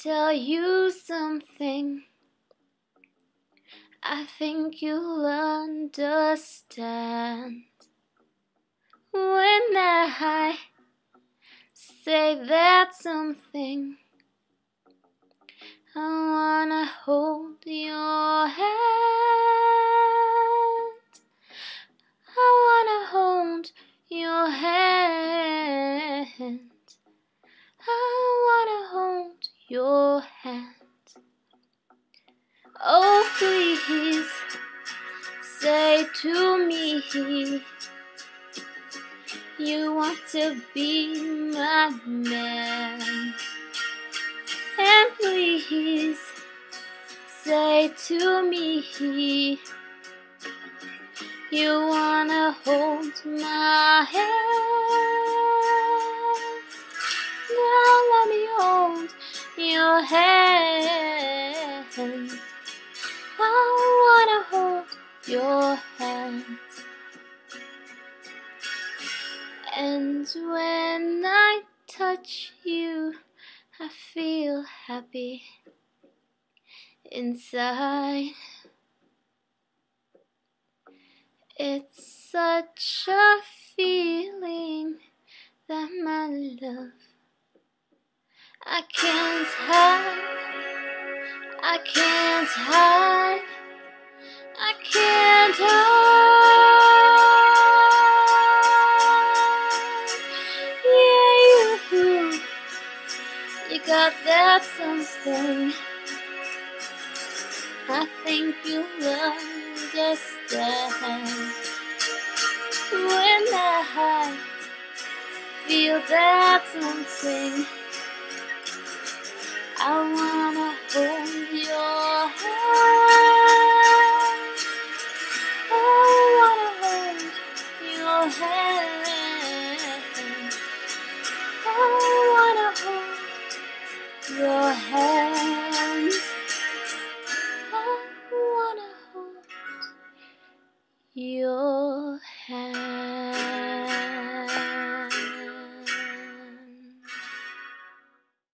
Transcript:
tell you something. I think you'll understand when I say that something. I wanna hold your hand. I wanna hold your hand. I wanna hold your hand. Oh, please say to me you want to be my man. And please say to me you wanna hold my hand. Now let me hold your hand. I wanna hold your hand. And when I touch you, I feel happy inside. It's such a feeling that my love I can't hide. I can't hide. I can't hide. Yeah, you got that something. I think you'll understand when I feel that something. I wanna hold your hand. I wanna hold your hand. I wanna hold your hand. I wanna hold your hand.